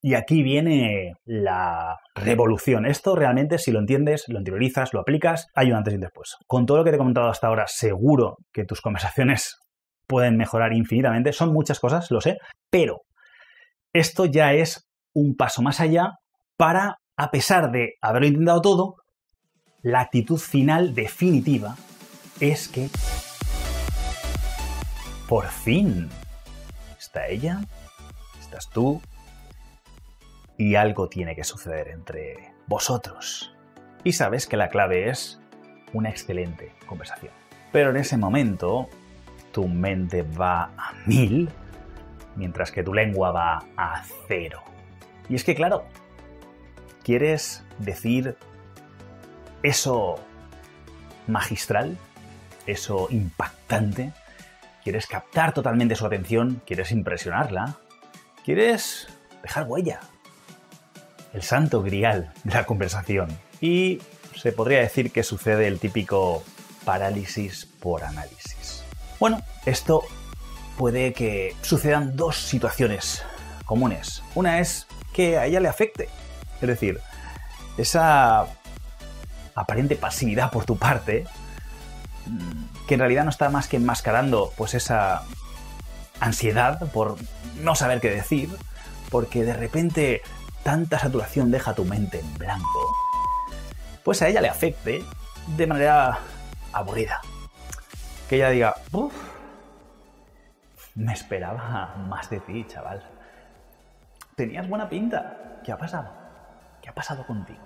Y aquí viene la revolución. Esto realmente, si lo entiendes, lo interiorizas, lo aplicas, hay un antes y un después. Con todo lo que te he comentado hasta ahora, seguro que tus conversaciones pueden mejorar infinitamente. Son muchas cosas, lo sé, pero esto ya es un paso más allá para, a pesar de haberlo intentado todo, la actitud final definitiva es que por fin está ella, estás tú, y algo tiene que suceder entre vosotros. Y sabes que la clave es una excelente conversación. Pero en ese momento, tu mente va a 1000, mientras que tu lengua va a 0. Y es que, claro, quieres decir eso magistral, eso impactante, quieres captar totalmente su atención, quieres impresionarla, quieres dejar huella. El santo grial de la conversación. Y se podría decir que sucede el típico parálisis por análisis. Bueno, esto puede que sucedan dos situaciones comunes. Una es que a ella le afecte. Es decir, esa aparente pasividad por tu parte, que en realidad no está más que enmascarando pues esa ansiedad por no saber qué decir, porque de repente tanta saturación deja tu mente en blanco, pues a ella le afecte de manera aburrida. Que ella diga, uff, me esperaba más de ti, chaval. Tenías buena pinta. ¿Qué ha pasado? ¿Qué ha pasado contigo?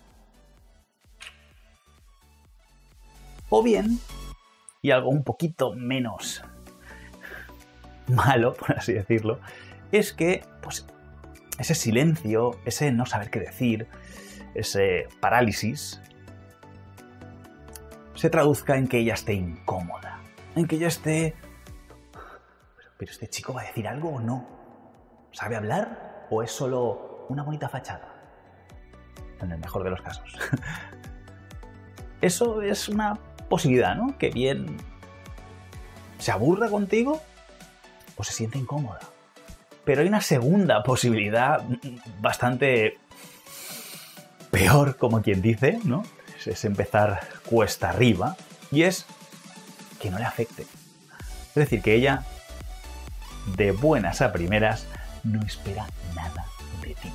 O bien, y algo un poquito menos malo, por así decirlo, es que pues ese silencio, ese no saber qué decir, ese parálisis, se traduzca en que ella esté incómoda, en que ella esté... ¿Pero este chico va a decir algo o no? ¿Sabe hablar o es solo una bonita fachada? En el mejor de los casos. Eso es una posibilidad, ¿no? Que bien se aburra contigo o se siente incómoda. Pero hay una segunda posibilidad bastante peor, como quien dice, ¿no? Es empezar cuesta arriba, y es que no le afecte. Es decir, que ella, de buenas a primeras, no espera nada de ti.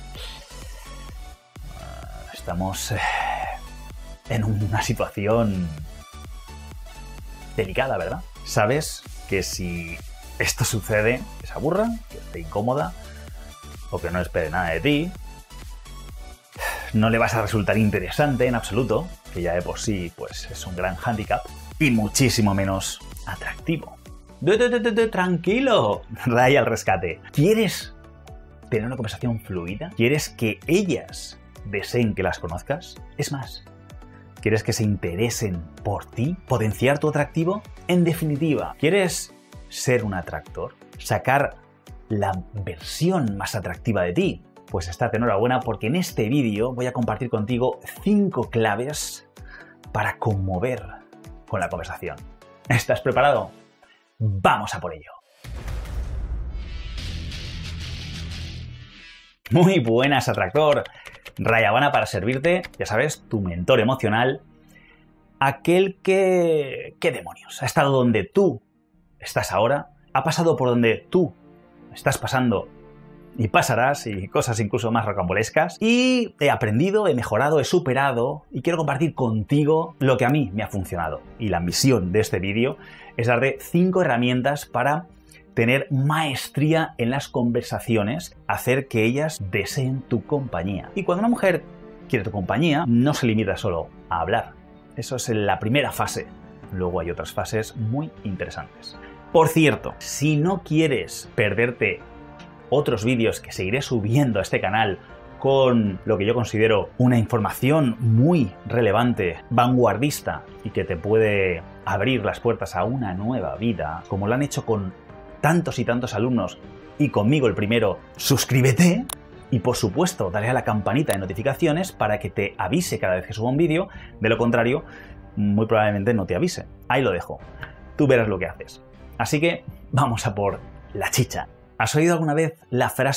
Estamos en una situación delicada, ¿verdad? Sabes que si esto sucede, que se aburra, que esté incómoda o que no espere nada de ti, no le vas a resultar interesante en absoluto, que ya de por sí pues, es un gran hándicap, y muchísimo menos atractivo. Tranquilo, Ray al rescate. ¿Quieres tener una conversación fluida? ¿Quieres que ellas deseen que las conozcas? Es más, ¿quieres que se interesen por ti? ¿Potenciar tu atractivo? En definitiva, ¿quieres ser un atractor? ¿Sacar la versión más atractiva de ti? Pues estate enhorabuena, porque en este vídeo voy a compartir contigo 5 claves para conmover con la conversación. ¿Estás preparado? ¡Vamos a por ello! Muy buenas, atractor. Ray Habana para servirte, ya sabes, tu mentor emocional, aquel que... ¿Qué demonios? Ha estado donde tú estás ahora, ha pasado por donde tú estás pasando y pasarás, y cosas incluso más rocambolescas, y he aprendido, he mejorado, he superado, y quiero compartir contigo lo que a mí me ha funcionado. Y la misión de este vídeo es darte 5 herramientas para tener maestría en las conversaciones, hacer que ellas deseen tu compañía. Y cuando una mujer quiere tu compañía, no se limita solo a hablar. Eso es la primera fase. Luego hay otras fases muy interesantes. Por cierto, si no quieres perderte otros vídeos que seguiré subiendo a este canal con lo que yo considero una información muy relevante, vanguardista, y que te puede abrir las puertas a una nueva vida, como lo han hecho con tantos y tantos alumnos, y conmigo el primero, suscríbete y por supuesto dale a la campanita de notificaciones para que te avise cada vez que suba un vídeo. De lo contrario, muy probablemente no te avise. Ahí lo dejo. Tú verás lo que haces. Así que vamos a por la chicha. ¿Has oído alguna vez la frase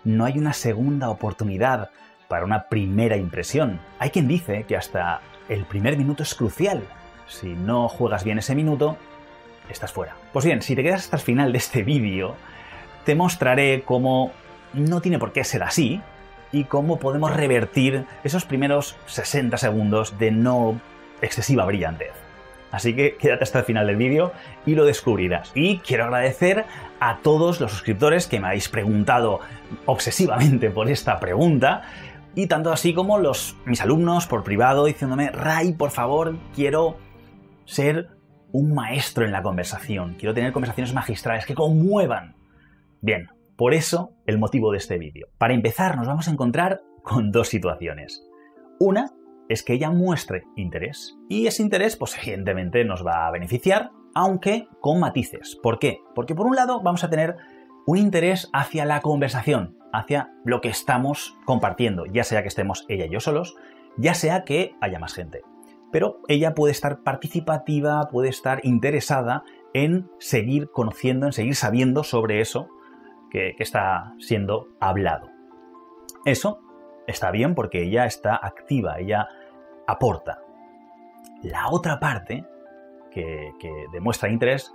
no hay una segunda oportunidad para una primera impresión. Hay quien dice que hasta el primer minuto es crucial. Si no juegas bien ese minuto, estás fuera. Pues bien, si te quedas hasta el final de este vídeo, te mostraré cómo no tiene por qué ser así y cómo podemos revertir esos primeros 60 segundos de no excesiva brillantez. Así que quédate hasta el final del vídeo y lo descubrirás. Y quiero agradecer a todos los suscriptores que me habéis preguntado obsesivamente por esta pregunta, y tanto así como mis alumnos por privado diciéndome: Ray, por favor, quiero ser un maestro en la conversación, quiero tener conversaciones magistrales que conmuevan. Bien, por eso el motivo de este vídeo. Para empezar, nos vamos a encontrar con dos situaciones. Una es que ella muestre interés, y ese interés, pues evidentemente nos va a beneficiar, aunque con matices. ¿Por qué? Porque por un lado vamos a tener un interés hacia la conversación, hacia lo que estamos compartiendo, ya sea que estemos ella y yo solos, ya sea que haya más gente. Pero ella puede estar participativa, puede estar interesada en seguir conociendo, en seguir sabiendo sobre eso que está siendo hablado. Eso está bien porque ella está activa, ella aporta. La otra parte, que demuestra interés,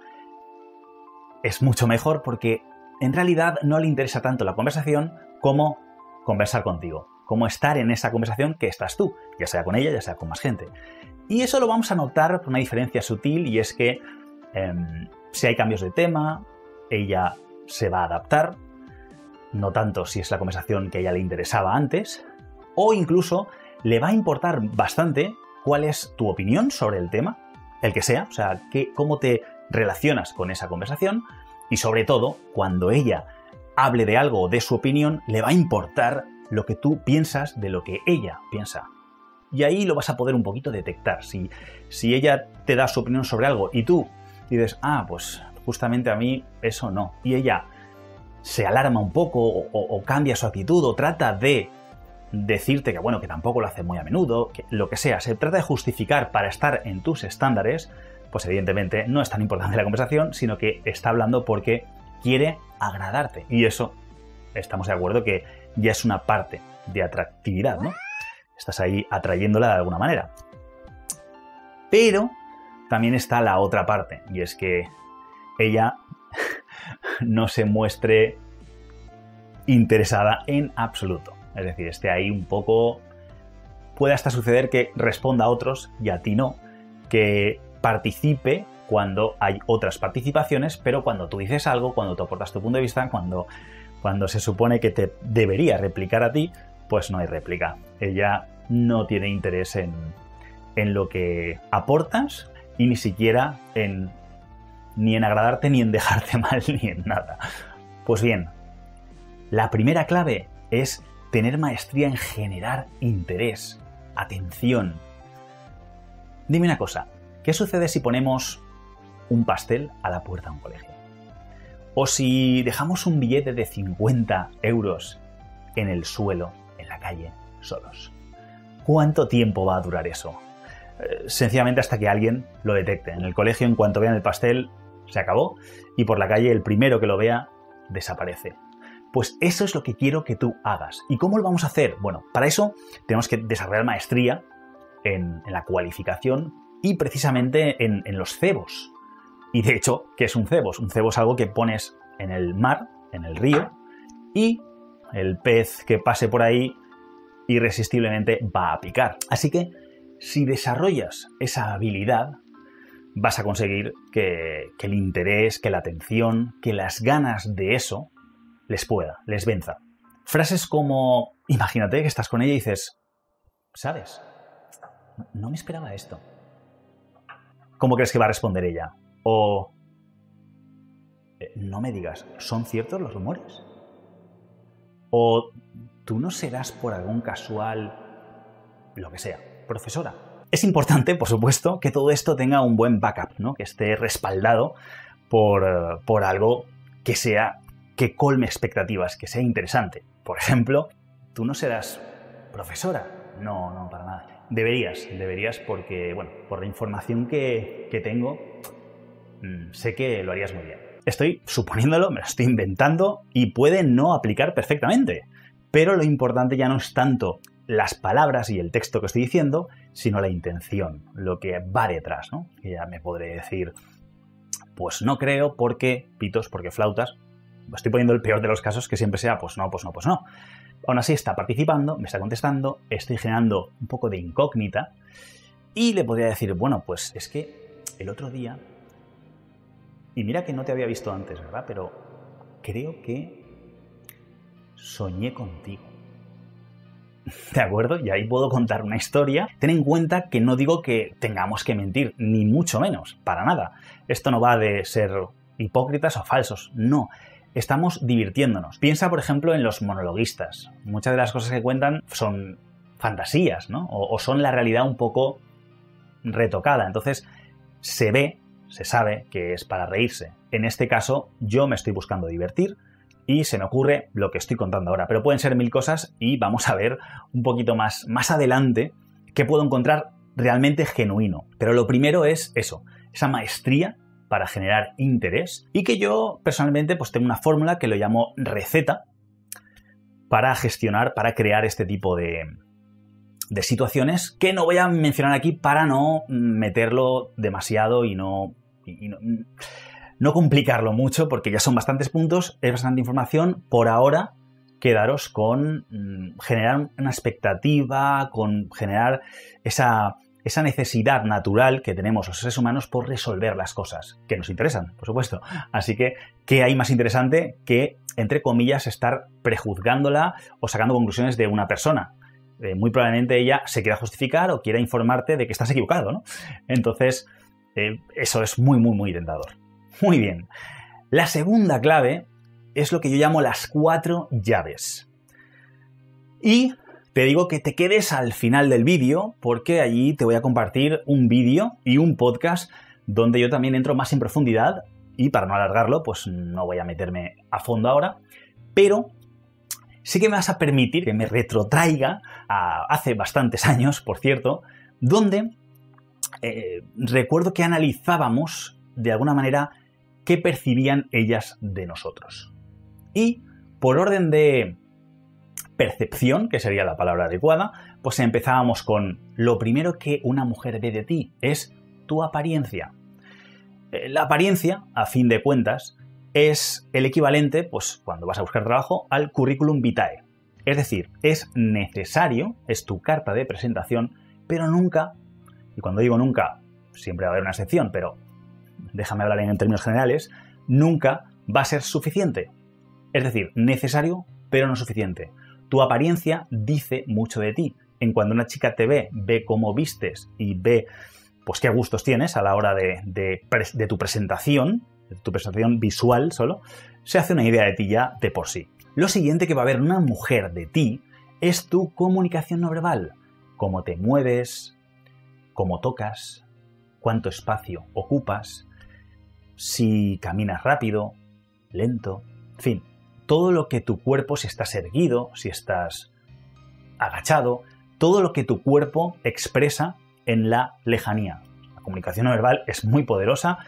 es mucho mejor porque en realidad no le interesa tanto la conversación como conversar contigo, como estar en esa conversación que estás tú, ya sea con ella, ya sea con más gente. Y eso lo vamos a notar por una diferencia sutil, y es que si hay cambios de tema, ella se va a adaptar, no tanto si es la conversación que a ella le interesaba antes, o incluso le va a importar bastante cuál es tu opinión sobre el tema, el que sea, o sea, cómo te relacionas con esa conversación, y sobre todo, cuando ella hable de algo o de su opinión, le va a importar lo que tú piensas de lo que ella piensa. Y ahí lo vas a poder un poquito detectar. Si ella te da su opinión sobre algo y tú dices: pues justamente a mí eso no, y ella se alarma un poco o cambia su actitud o trata de decirte que bueno, que tampoco lo hace muy a menudo, que lo que sea, se trata de justificar para estar en tus estándares, pues evidentemente no es tan importante la conversación, sino que está hablando porque quiere agradarte. Y eso, estamos de acuerdo que ya es una parte de atractividad, ¿no? Estás ahí atrayéndola de alguna manera. Pero también está la otra parte, y es que ella no se muestre interesada en absoluto. Es decir, esté ahí un poco... Puede hasta suceder que responda a otros y a ti no, que participe cuando hay otras participaciones, pero cuando tú dices algo, cuando tú aportas tu punto de vista, cuando se supone que te debería replicar a ti, pues no hay réplica. Ella no tiene interés en lo que aportas, y ni siquiera ni en agradarte, ni en dejarte mal, ni en nada. Pues bien, la primera clave es tener maestría en generar interés, atención. Dime una cosa, ¿qué sucede si ponemos un pastel a la puerta de un colegio? O si dejamos un billete de 50 euros en el suelo, en la calle, solos. ¿Cuánto tiempo va a durar eso? Sencillamente hasta que alguien lo detecte. En el colegio, en cuanto vean el pastel, se acabó, y por la calle el primero que lo vea desaparece. Pues eso es lo que quiero que tú hagas. ¿Y cómo lo vamos a hacer? Bueno, para eso tenemos que desarrollar maestría en la cualificación y precisamente en los cebos. Y de hecho, ¿qué es un cebos? Un cebo es algo que pones en el mar, en el río, y el pez que pase por ahí irresistiblemente va a picar. Así que si desarrollas esa habilidad, vas a conseguir que el interés, que la atención, que las ganas de eso les venza. Frases como: imagínate que estás con ella y dices: ¿sabes? No me esperaba esto. ¿Cómo crees que va a responder ella? O: no me digas, ¿son ciertos los rumores? O: ¿tú no serás por algún casual, lo que sea, profesora? Es importante, por supuesto, que todo esto tenga un buen backup, ¿no? Que esté respaldado por algo que colme expectativas, que sea interesante. Por ejemplo, ¿tú no serás profesora? No, para nada. Deberías porque, bueno, por la información que tengo, sé que lo harías muy bien. estoy suponiéndolo, me lo estoy inventando y puede no aplicar perfectamente. Pero lo importante ya no es tanto las palabras y el texto que estoy diciendo, sino la intención, lo que va detrás, ¿no? Y ya me podré decir, pues no creo porque pitos, porque flautas. Estoy poniendo el peor de los casos, que siempre sea pues no, pues no, pues no. Aún así está participando, me está contestando, estoy generando un poco de incógnita y le podría decir, bueno, pues es que el otro día, y mira que no te había visto antes, ¿verdad? Pero creo que soñé contigo. ¿De acuerdo? Y ahí puedo contar una historia. Ten en cuenta que no digo que tengamos que mentir, ni mucho menos, para nada. Esto no va de ser hipócritas o falsos, no. Estamos divirtiéndonos. Piensa, por ejemplo, en los monologuistas. Muchas de las cosas que cuentan son fantasías, ¿no? O son la realidad un poco retocada. Entonces, se sabe que es para reírse. En este caso, yo me estoy buscando divertir y se me ocurre lo que estoy contando ahora. Pero pueden ser 1000 cosas y vamos a ver un poquito más adelante qué puedo encontrar realmente genuino. Pero lo primero es eso, esa maestría para generar interés y que yo personalmente pues tengo una fórmula que lo llamo receta para gestionar, para crear este tipo de situaciones que no voy a mencionar aquí para no meterlo demasiado y no complicarlo mucho porque ya son bastantes puntos, es bastante información. Por ahora quedaros con generar una expectativa, con generar esa necesidad natural que tenemos los seres humanos por resolver las cosas que nos interesan, por supuesto. Así que, ¿qué hay más interesante que, entre comillas, estar prejuzgándola o sacando conclusiones de una persona? Muy probablemente ella se quiera justificar o quiera informarte de que estás equivocado, ¿no? Entonces, eso es muy, muy, muy tentador. Muy bien. La segunda clave es lo que yo llamo las 4 llaves. Y te digo que te quedes al final del vídeo porque allí te voy a compartir un vídeo y un podcast donde yo también entro más en profundidad y para no alargarlo, pues no voy a meterme a fondo ahora, pero sí que me vas a permitir que me retrotraiga a hace bastantes años, por cierto, donde recuerdo que analizábamos de alguna manera qué percibían ellas de nosotros. Y por orden de percepción, que sería la palabra adecuada, pues empezábamos con lo primero que una mujer ve de ti es tu apariencia. La apariencia, a fin de cuentas, es el equivalente, pues cuando vas a buscar trabajo, al currículum vitae. Es decir, es necesario, es tu carta de presentación, pero nunca, y cuando digo nunca, siempre va a haber una excepción, pero déjame hablar en términos generales, nunca va a ser suficiente. Es decir, necesario, pero no suficiente. Tu apariencia dice mucho de ti. En cuando una chica te ve cómo vistes y ve pues qué gustos tienes a la hora de tu presentación visual solo, se hace una idea de ti ya de por sí. Lo siguiente que va a ver una mujer de ti es tu comunicación no verbal. Cómo te mueves, cómo tocas, cuánto espacio ocupas, si caminas rápido, lento, en fin. Todo lo que tu cuerpo, si estás erguido, si estás agachado, todo lo que tu cuerpo expresa en la lejanía. La comunicación no verbal es muy poderosa,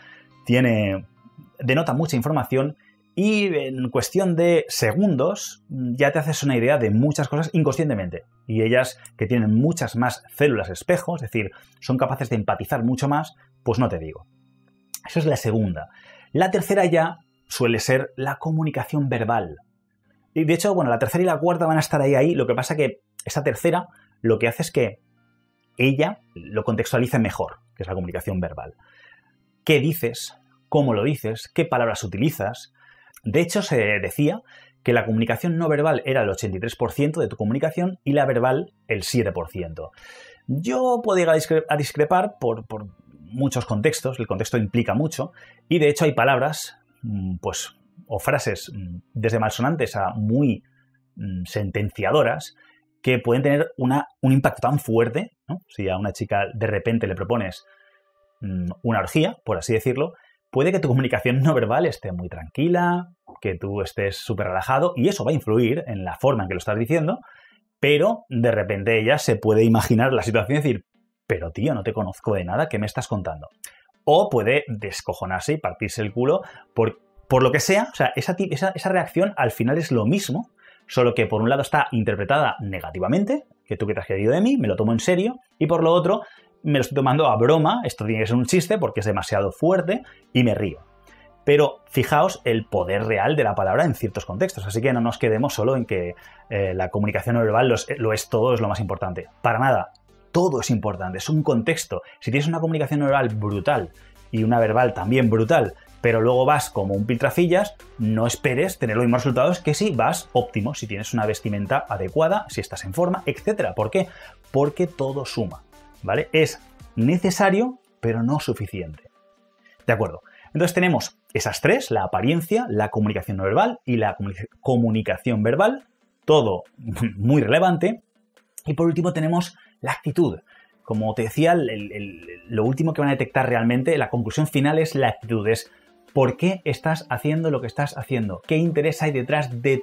denota mucha información y en cuestión de segundos ya te haces una idea de muchas cosas inconscientemente. Y ellas, que tienen muchas más células espejo, es decir, son capaces de empatizar mucho más, pues no te digo. Esa es la segunda. La tercera ya suele ser la comunicación verbal. Y de hecho, bueno, la tercera y la cuarta van a estar ahí. Lo que pasa que esa tercera lo que hace es que ella lo contextualice mejor, que es la comunicación verbal. ¿Qué dices? ¿Cómo lo dices? ¿Qué palabras utilizas? De hecho, se decía que la comunicación no verbal era el 83% de tu comunicación y la verbal el 7%. Yo puedo llegar a discrepar por muchos contextos, el contexto implica mucho, y de hecho hay palabras pues, o frases desde malsonantes a muy sentenciadoras que pueden tener un impacto tan fuerte, ¿no? Si a una chica de repente le propones una orgía, por así decirlo, puede que tu comunicación no verbal esté muy tranquila, que tú estés súper relajado y eso va a influir en la forma en que lo estás diciendo, pero de repente ella se puede imaginar la situación y decir, pero tío, no te conozco de nada, ¿qué me estás contando? O puede descojonarse y partirse el culo por lo que sea, o sea, esa reacción al final es lo mismo, solo que por un lado está interpretada negativamente, que tú que te has querido de mí, me lo tomo en serio, y por lo otro me lo estoy tomando a broma, esto tiene que ser un chiste porque es demasiado fuerte y me río. Pero fijaos el poder real de la palabra en ciertos contextos, así que no nos quedemos solo en que la comunicación no verbal lo es todo, es lo más importante. Para nada, todo es importante, es un contexto. Si tienes una comunicación no verbal brutal y una verbal también brutal, pero luego vas como un piltrafillas, no esperes tener los mismos resultados que si vas óptimo, si tienes una vestimenta adecuada, si estás en forma, etc. ¿Por qué? Porque todo suma, ¿vale? Es necesario, pero no suficiente. ¿De acuerdo? Entonces tenemos esas tres, la apariencia, la comunicación no verbal y la comunicación verbal, todo muy relevante. Y por último tenemos la actitud. Como te decía, lo último que van a detectar realmente, la conclusión final es la actitud, es por qué estás haciendo lo que estás haciendo, qué interés hay detrás de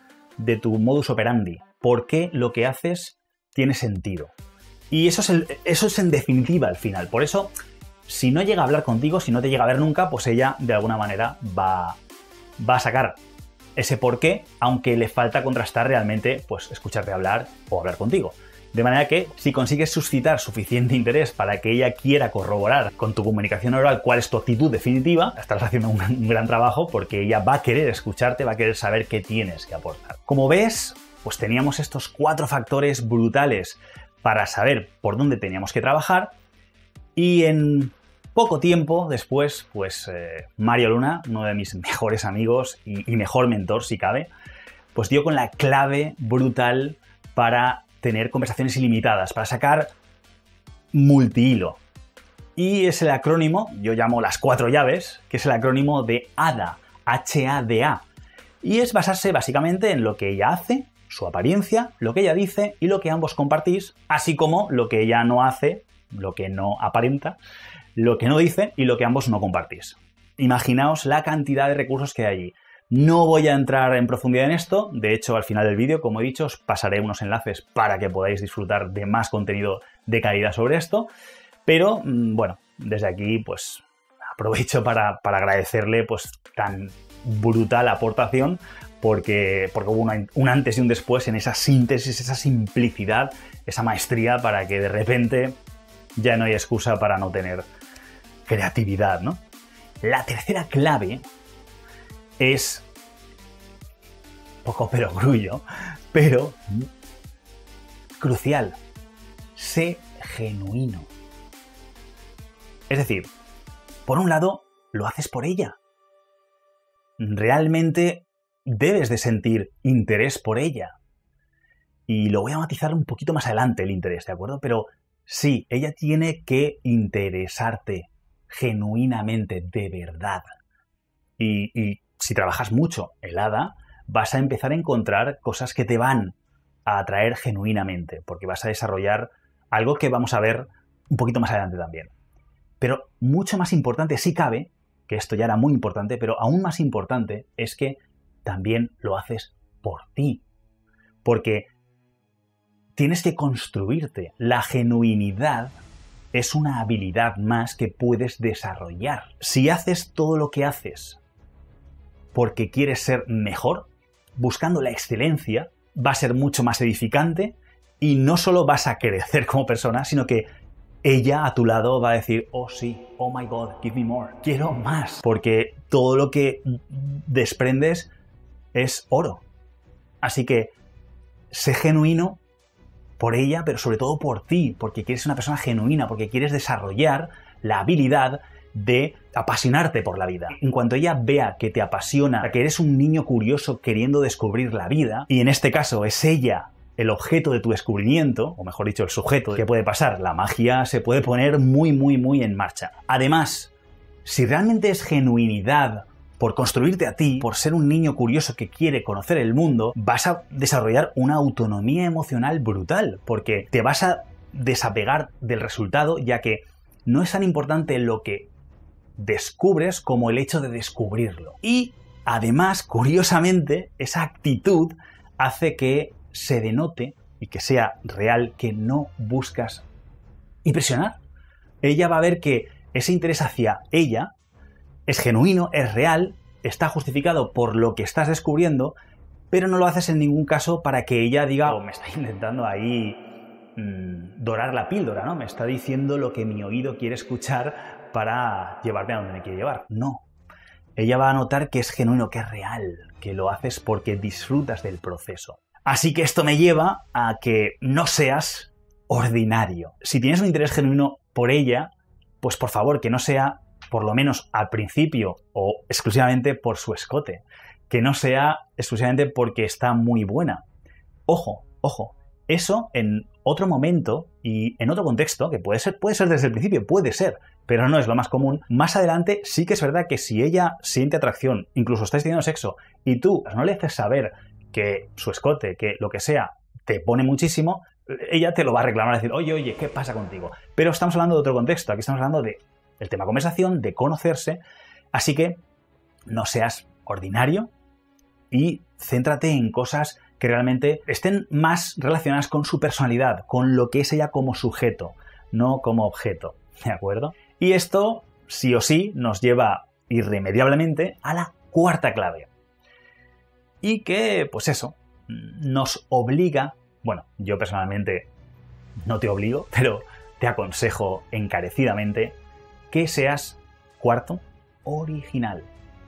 tu modus operandi, por qué lo que haces tiene sentido. Y eso es en definitiva al final. Por eso, si no llega a hablar contigo, si no te llega a ver nunca, pues ella de alguna manera va a sacar ese por qué, aunque le falta contrastar realmente, pues escucharte hablar o hablar contigo. De manera que si consigues suscitar suficiente interés para que ella quiera corroborar con tu comunicación oral cuál es tu actitud definitiva, estarás haciendo un gran trabajo porque ella va a querer escucharte, va a querer saber qué tienes que aportar. Como ves, pues teníamos estos 4 factores brutales para saber por dónde teníamos que trabajar y en poco tiempo después, pues Mario Luna, uno de mis mejores amigos y mejor mentor si cabe, pues dio con la clave brutal para tener conversaciones ilimitadas, para sacar multihilo. Y es el acrónimo, yo llamo las 4 llaves, que es el acrónimo de HADA, H-A-D-A. Y es basarse básicamente en lo que ella hace, su apariencia, lo que ella dice y lo que ambos compartís, así como lo que ella no hace, lo que no aparenta, lo que no dice y lo que ambos no compartís. Imaginaos la cantidad de recursos que hay allí. No voy a entrar en profundidad en esto, de hecho al final del vídeo, como he dicho, os pasaré unos enlaces para que podáis disfrutar de más contenido de calidad sobre esto, pero bueno, desde aquí pues aprovecho para agradecerle pues tan brutal aportación porque hubo un antes y un después en esa síntesis, esa simplicidad, esa maestría para que de repente ya no hay excusa para no tener creatividad, ¿no? La tercera clave es poco perogrullo, pero crucial. Sé genuino. Es decir, por un lado, lo haces por ella. Realmente debes de sentir interés por ella. Y lo voy a matizar un poquito más adelante el interés, ¿de acuerdo? Pero sí, ella tiene que interesarte genuinamente, de verdad. Y si trabajas mucho el HADA, vas a empezar a encontrar cosas que te van a atraer genuinamente, porque vas a desarrollar algo que vamos a ver un poquito más adelante también. Pero mucho más importante, si cabe, que esto ya era muy importante, pero aún más importante es que también lo haces por ti. Porque tienes que construirte. La genuinidad es una habilidad más que puedes desarrollar. Si haces todo lo que haces porque quieres ser mejor, buscando la excelencia, va a ser mucho más edificante y no solo vas a crecer como persona, sino que ella a tu lado va a decir, oh sí, oh my God, give me more, quiero más, porque todo lo que desprendes es oro. Así que sé genuino por ella, pero sobre todo por ti, porque quieres ser una persona genuina, porque quieres desarrollar la habilidad de apasionarte por la vida. En cuanto ella vea que te apasiona, que eres un niño curioso queriendo descubrir la vida, y en este caso es ella el objeto de tu descubrimiento, o mejor dicho, el sujeto, ¿qué puede pasar? La magia se puede poner muy, muy, muy en marcha. Además, si realmente es genuinidad por construirte a ti, por ser un niño curioso que quiere conocer el mundo, vas a desarrollar una autonomía emocional brutal, porque te vas a desapegar del resultado, ya que no es tan importante lo que descubres como el hecho de descubrirlo. Y además, curiosamente, esa actitud hace que se denote y que sea real que no buscas impresionar. Ella va a ver que ese interés hacia ella es genuino, es real está justificado por lo que estás descubriendo, pero no lo haces en ningún caso para que ella diga, me está intentando ahí dorar la píldora, ¿no? Me está diciendo lo que mi oído quiere escuchar para llevarme a donde me quiere llevar. No. Ella va a notar que es genuino, que es real, que lo haces porque disfrutas del proceso. Así que esto me lleva a que no seas ordinario. Si tienes un interés genuino por ella, pues por favor, que no sea, por lo menos al principio, o exclusivamente por su escote. Que no sea exclusivamente porque está muy buena. Ojo, ojo. Eso en otro momento y en otro contexto, que puede ser desde el principio, puede ser, pero no es lo más común. Más adelante sí que es verdad que si ella siente atracción, incluso estáis teniendo sexo, y tú no le haces saber que su escote, que lo que sea, te pone muchísimo, ella te lo va a reclamar, a decir, oye, ¿qué pasa contigo? Pero estamos hablando de otro contexto, aquí estamos hablando del tema conversación, de conocerse, así que no seas ordinario y céntrate en cosas que realmente estén más relacionadas con su personalidad, con lo que es ella como sujeto, no como objeto, ¿de acuerdo? Y esto, sí o sí, nos lleva irremediablemente a la cuarta clave. Y que, pues eso, nos obliga, bueno, yo personalmente no te obligo, pero te aconsejo encarecidamente que seas, cuarto, original.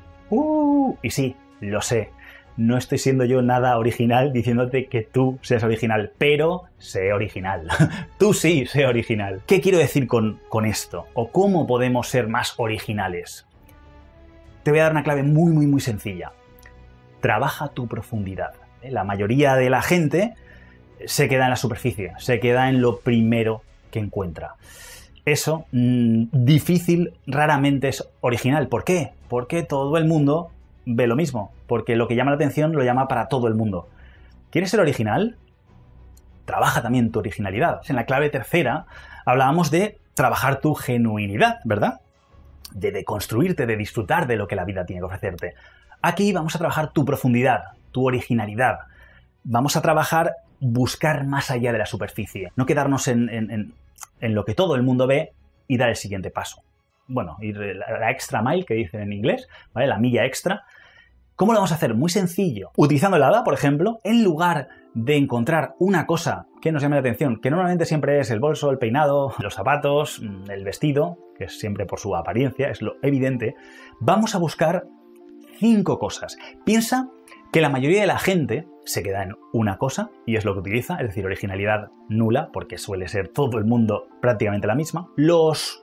Y sí, lo sé. No estoy siendo yo nada original diciéndote que tú seas original, pero sé original. Tú sí, sé original. ¿Qué quiero decir con esto? ¿O cómo podemos ser más originales? Te voy a dar una clave muy, muy, muy sencilla. Trabaja tu profundidad. La mayoría de la gente se queda en la superficie, se queda en lo primero que encuentra. Eso, difícil, raramente es original. ¿Por qué? Porque todo el mundo ve lo mismo, porque lo que llama la atención lo llama para todo el mundo. ¿Quieres ser original? Trabaja también tu originalidad. En la clave tercera hablábamos de trabajar tu genuinidad, ¿verdad? De deconstruirte, de disfrutar de lo que la vida tiene que ofrecerte. Aquí vamos a trabajar tu profundidad, tu originalidad. Vamos a trabajar buscar más allá de la superficie, no quedarnos en lo que todo el mundo ve y dar el siguiente paso. Bueno, ir la extra mile, que dicen en inglés, ¿vale? La milla extra. ¿Cómo lo vamos a hacer? Muy sencillo. Utilizando el hada, por ejemplo, en lugar de encontrar una cosa que nos llame la atención, que normalmente siempre es el bolso, el peinado, los zapatos, el vestido, que es siempre por su apariencia, es lo evidente, vamos a buscar 5 cosas. Piensa que la mayoría de la gente se queda en una cosa y es lo que utiliza, es decir, originalidad nula, porque suele ser todo el mundo prácticamente la misma. Los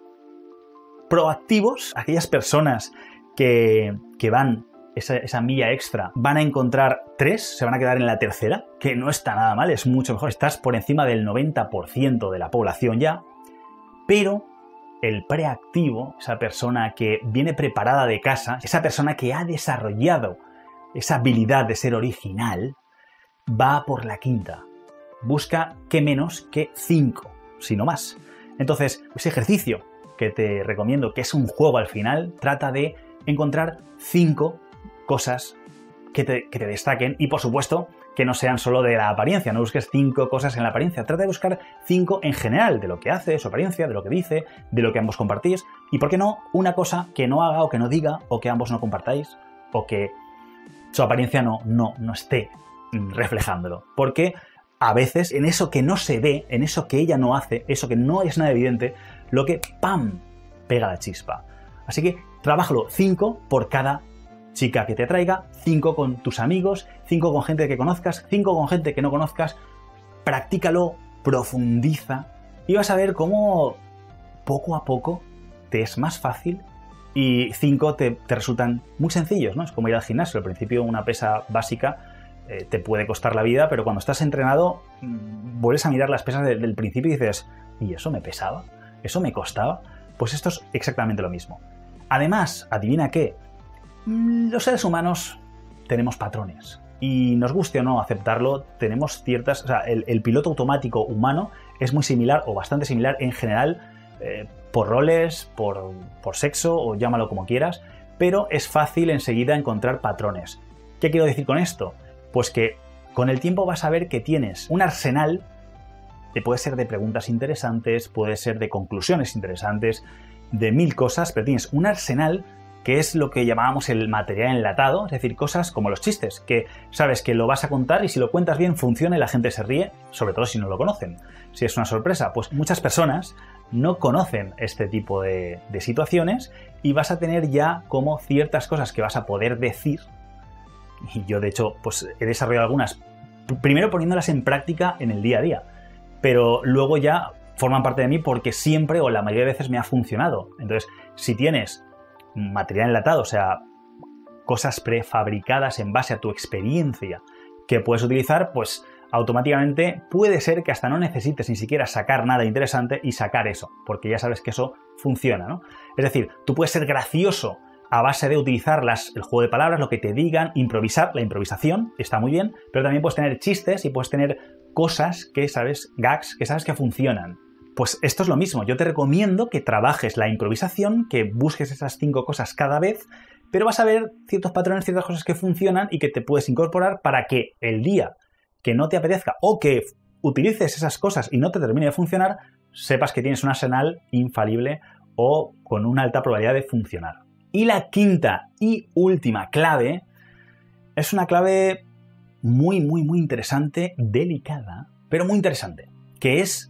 proactivos, aquellas personas que van esa milla extra, van a encontrar 3, se van a quedar en la tercera, que no está nada mal, es mucho mejor, estás por encima del 90% de la población ya, pero el preactivo, esa persona que viene preparada de casa, esa persona que ha desarrollado esa habilidad de ser original, va por la quinta. Busca qué menos que 5, si no más. Entonces, ese ejercicio que te recomiendo, que es un juego al final, trata de encontrar 5 cosas que te destaquen y, por supuesto, que no sean solo de la apariencia. No busques 5 cosas en la apariencia. Trata de buscar 5 en general, de lo que hace, su apariencia, de lo que dice, de lo que ambos compartís. Y, ¿por qué no, una cosa que no haga o que no diga o que ambos no compartáis o que su apariencia no esté reflejándolo? Porque a veces en eso que no se ve, en eso que ella no hace, eso que no es nada evidente, lo que ¡pam! Pega la chispa. Así que trabájalo 5 por cada chica que te atraiga, 5 con tus amigos, 5 con gente que conozcas, 5 con gente que no conozcas. Practícalo, profundiza y vas a ver cómo poco a poco te es más fácil y 5 te resultan muy sencillos, ¿no? Es como ir al gimnasio. Al principio una pesa básica te puede costar la vida, pero cuando estás entrenado vuelves a mirar las pesas del principio y dices, ¿y eso me pesaba? ¿Eso me costaba? Pues esto es exactamente lo mismo. Además, adivina qué, los seres humanos tenemos patrones y nos guste o no aceptarlo, tenemos ciertas... O sea, el piloto automático humano es muy similar o bastante similar en general por roles, por sexo o llámalo como quieras, pero es fácil enseguida encontrar patrones. ¿Qué quiero decir con esto? Pues que con el tiempo vas a ver que tienes un arsenal que puede ser de preguntas interesantes, puede ser de conclusiones interesantes, de 1000 cosas, pero tienes un arsenal que es lo que llamábamos el material enlatado, es decir, cosas como los chistes, que sabes que lo vas a contar y si lo cuentas bien funciona y la gente se ríe, sobre todo si no lo conocen. Si es una sorpresa, pues muchas personas no conocen este tipo de situaciones y vas a tener ya como ciertas cosas que vas a poder decir, y yo de hecho pues he desarrollado algunas, primero poniéndolas en práctica en el día a día, pero luego ya forman parte de mí porque siempre o la mayoría de veces me ha funcionado. Entonces, si tienes material enlatado, o sea, cosas prefabricadas en base a tu experiencia que puedes utilizar, pues automáticamente puede ser que hasta no necesites ni siquiera sacar nada interesante y sacar eso, porque ya sabes que eso funciona, ¿no? Es decir, tú puedes ser gracioso a base de utilizar el juego de palabras, lo que te digan, improvisar, la improvisación está muy bien, pero también puedes tener chistes y puedes tener cosas que sabes, gags, que sabes que funcionan. Pues esto es lo mismo, yo te recomiendo que trabajes la improvisación, que busques esas 5 cosas cada vez, pero vas a ver ciertos patrones, ciertas cosas que funcionan y que te puedes incorporar para que el día que no te apetezca o que utilices esas cosas y no te termine de funcionar, sepas que tienes un arsenal infalible o con una alta probabilidad de funcionar. Y la quinta y última clave es una clave muy interesante, delicada, pero muy interesante, que es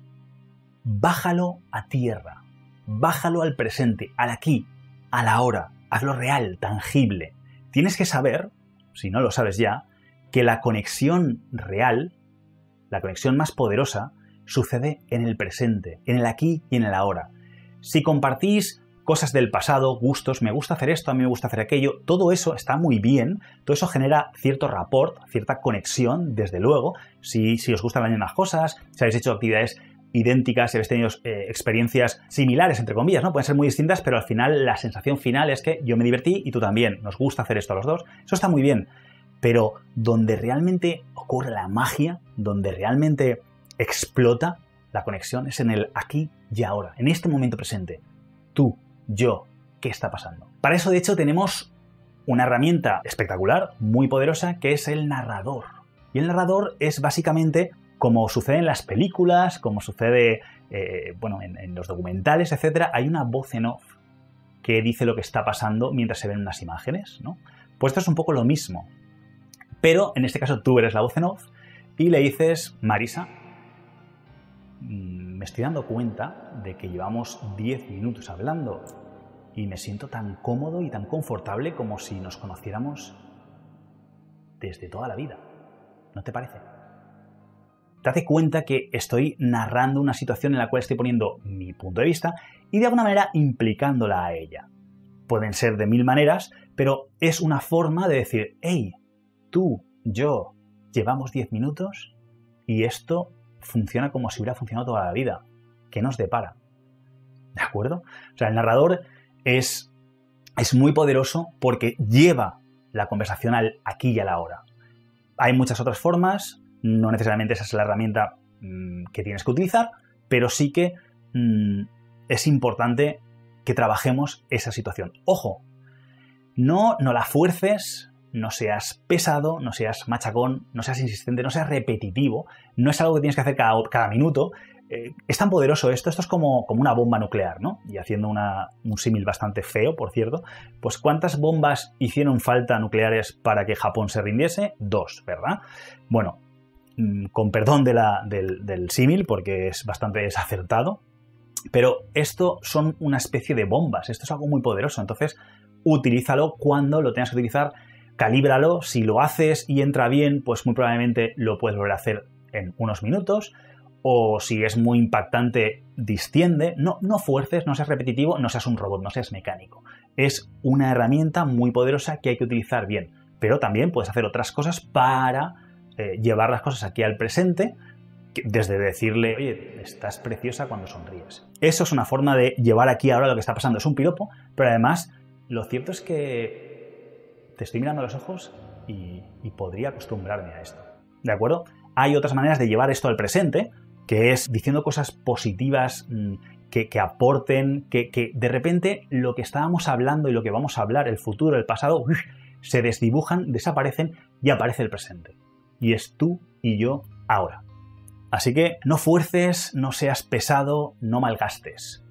bájalo a tierra, bájalo al presente, al aquí, a la hora, hazlo real, tangible. Tienes que saber, si no lo sabes ya, que la conexión real, la conexión más poderosa, sucede en el presente, en el aquí y en el ahora. Si compartís cosas del pasado, gustos, me gusta hacer esto, a mí me gusta hacer aquello, todo eso está muy bien, todo eso genera cierto rapport, cierta conexión, desde luego, si os gustan las mismas cosas, si habéis hecho actividades idénticas, si habéis tenido experiencias similares, entre comillas, ¿no? Pueden ser muy distintas, pero al final la sensación final es que yo me divertí y tú también, nos gusta hacer esto a los dos, eso está muy bien, pero donde realmente ocurre la magia, donde realmente explota la conexión es en el aquí y ahora, en este momento presente. Tú, yo, ¿qué está pasando? Para eso, de hecho, tenemos una herramienta espectacular, muy poderosa, que es el narrador. Y el narrador es básicamente como sucede en las películas, como sucede en los documentales, etc. Hay una voz en off que dice lo que está pasando mientras se ven unas imágenes, ¿no? Pues esto es un poco lo mismo. Pero en este caso tú eres la voz en off y le dices, Marisa, me estoy dando cuenta de que llevamos 10 minutos hablando y me siento tan cómodo y tan confortable como si nos conociéramos desde toda la vida. ¿No te parece? Date cuenta que estoy narrando una situación en la cual estoy poniendo mi punto de vista y de alguna manera implicándola a ella. Pueden ser de 1000 maneras, pero es una forma de decir, hey, tú, yo, llevamos 10 minutos y esto funciona como si hubiera funcionado toda la vida. ¿Qué nos depara? ¿De acuerdo? O sea, el narrador es muy poderoso porque lleva la conversación al aquí y a la hora. Hay muchas otras formas, no necesariamente esa es la herramienta que tienes que utilizar, pero sí que es importante que trabajemos esa situación. Ojo, no la fuerces, no seas pesado, no seas machacón, no seas insistente, no seas repetitivo, no es algo que tienes que hacer cada minuto. Es tan poderoso esto es como una bomba nuclear, ¿no? Y haciendo un símil bastante feo, por cierto, pues ¿cuántas bombas hicieron falta nucleares para que Japón se rindiese? 2, ¿verdad? Bueno, con perdón del símil, porque es bastante desacertado, pero esto son una especie de bombas, esto es algo muy poderoso, entonces utilízalo cuando lo tengas que utilizar, calíbralo, si lo haces y entra bien, pues muy probablemente lo puedes volver a hacer en unos minutos, o si es muy impactante, distiende, no fuerces, no seas repetitivo, no seas un robot, no seas mecánico. Es una herramienta muy poderosa que hay que utilizar bien, pero también puedes hacer otras cosas para llevar las cosas aquí al presente, desde decirle, oye, estás preciosa cuando sonríes. Eso es una forma de llevar aquí ahora lo que está pasando. Es un piropo, pero además lo cierto es que te estoy mirando a los ojos y podría acostumbrarme a esto. ¿De acuerdo? Hay otras maneras de llevar esto al presente, que es diciendo cosas positivas que aporten, que de repente lo que estábamos hablando y lo que vamos a hablar, el futuro, el pasado, se desdibujan, desaparecen y aparece el presente. Y es tú y yo ahora. Así que no fuerces, no seas pesado, no malgastes.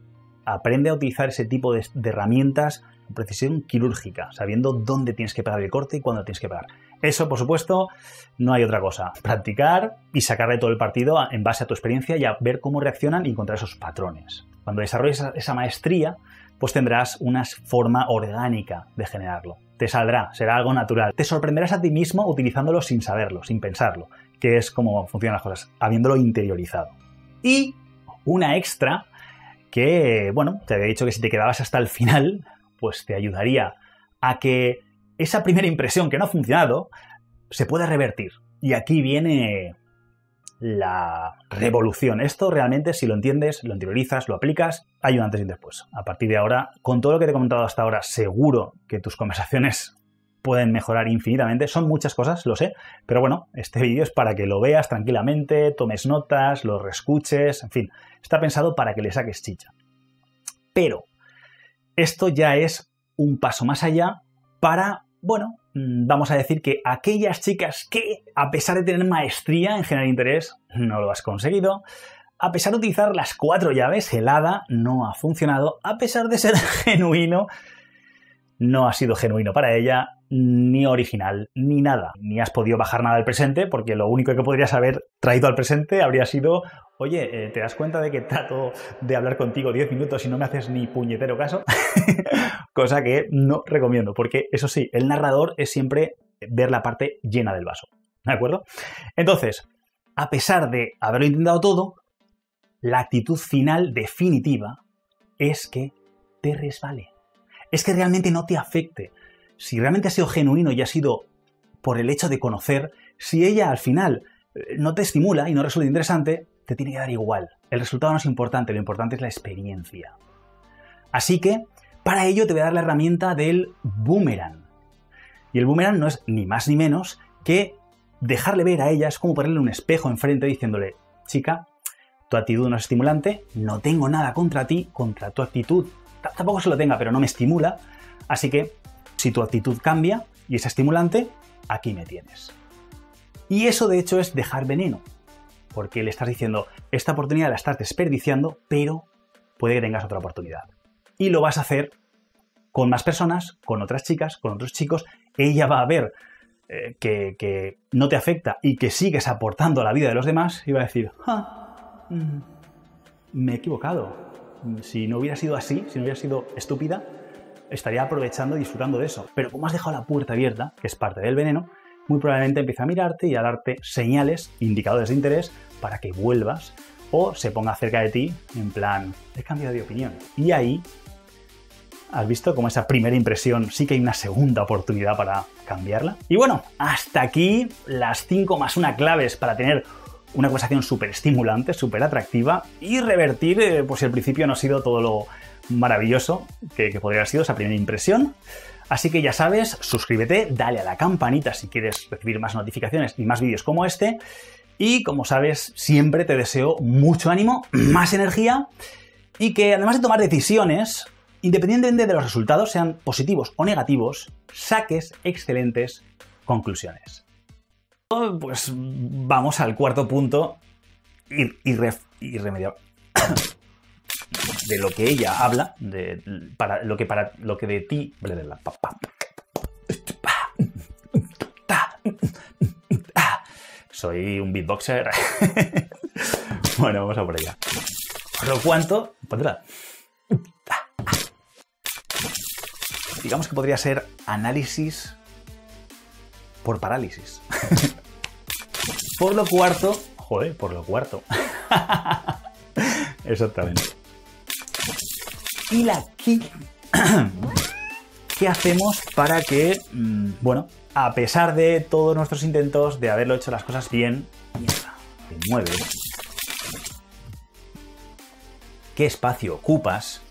aprende a utilizar ese tipo de herramientas con precisión quirúrgica, sabiendo dónde tienes que pegar el corte y cuándo tienes que pegar. Eso, por supuesto, no hay otra cosa. Practicar y sacarle todo el partido en base a tu experiencia y a ver cómo reaccionan y encontrar esos patrones. Cuando desarrolles esa maestría, pues tendrás una forma orgánica de generarlo. Te saldrá, será algo natural. Te sorprenderás a ti mismo utilizándolo sin saberlo, sin pensarlo, que es como funcionan las cosas, habiéndolo interiorizado. Y una extra que, bueno, te había dicho que si te quedabas hasta el final, pues te ayudaría a que esa primera impresión que no ha funcionado se pueda revertir. Y aquí viene la revolución. Esto realmente, si lo entiendes, lo interiorizas, lo aplicas, hay un antes y un después. A partir de ahora, con todo lo que te he comentado hasta ahora, seguro que tus conversaciones pueden mejorar infinitamente. Son muchas cosas, lo sé, pero bueno, este vídeo es para que lo veas tranquilamente, tomes notas, lo reescuches, en fin, está pensado para que le saques chicha. Pero esto ya es un paso más allá para, bueno, vamos a decir que aquellas chicas que, a pesar de tener maestría en generar interés, no lo has conseguido, a pesar de utilizar las 4 llaves, el hada no ha funcionado, a pesar de ser genuino, no ha sido genuino para ella, ni original, ni nada. Ni has podido bajar nada al presente, porque lo único que podrías haber traído al presente habría sido: oye, ¿te das cuenta de que trato de hablar contigo 10 minutos y no me haces ni puñetero caso? Cosa que no recomiendo, porque eso sí, el narrador es siempre ver la parte llena del vaso, ¿de acuerdo? Entonces, a pesar de haberlo intentado todo, la actitud final definitiva es que te resbale. Es que realmente no te afecte. Si realmente ha sido genuino y ha sido por el hecho de conocer, si ella al final no te estimula y no resulta interesante, te tiene que dar igual. El resultado no es importante, lo importante es la experiencia. Así que, para ello te voy a dar la herramienta del boomerang. Y el boomerang no es ni más ni menos que dejarle ver a ella, es como ponerle un espejo enfrente diciéndole: chica, tu actitud no es estimulante, no tengo nada contra ti, contra tu actitud. Tampoco se lo tenga, pero no me estimula. Así que, si tu actitud cambia y es estimulante, aquí me tienes. Y eso, de hecho, es dejar veneno. Porque le estás diciendo: esta oportunidad la estás desperdiciando, pero puede que tengas otra oportunidad. Y lo vas a hacer con más personas, con otras chicas, con otros chicos. Ella va a ver que no te afecta y que sigues aportando a la vida de los demás y va a decir: me he equivocado. Si no hubiera sido así, si no hubiera sido estúpida, estaría aprovechando y disfrutando de eso. Pero como has dejado la puerta abierta, que es parte del veneno, muy probablemente empieza a mirarte y a darte señales, indicadores de interés para que vuelvas o se ponga cerca de ti en plan: he cambiado de opinión. Y ahí has visto cómo esa primera impresión sí que hay una segunda oportunidad para cambiarla. Y bueno, hasta aquí las 5 más 1 claves para tener una conversación súper estimulante, súper atractiva y revertir, pues si al principio no ha sido todo lo maravilloso que podría haber sido esa primera impresión. Así que ya sabes, suscríbete, dale a la campanita si quieres recibir más notificaciones y más vídeos como este. Y como sabes, siempre te deseo mucho ánimo, más energía y que además de tomar decisiones, independientemente de los resultados, sean positivos o negativos, saques excelentes conclusiones. Pues vamos al cuarto punto irremediable de lo que ella habla, para lo que de ti. Soy un beatboxer. Bueno, vamos a por ella. Por lo cuanto, digamos que podría ser análisis por parálisis. Por lo cuarto. Exactamente. Y ¿qué hacemos para que, bueno, a pesar de todos nuestros intentos de haberlo hecho las cosas bien, te mueves? ¿Qué espacio ocupas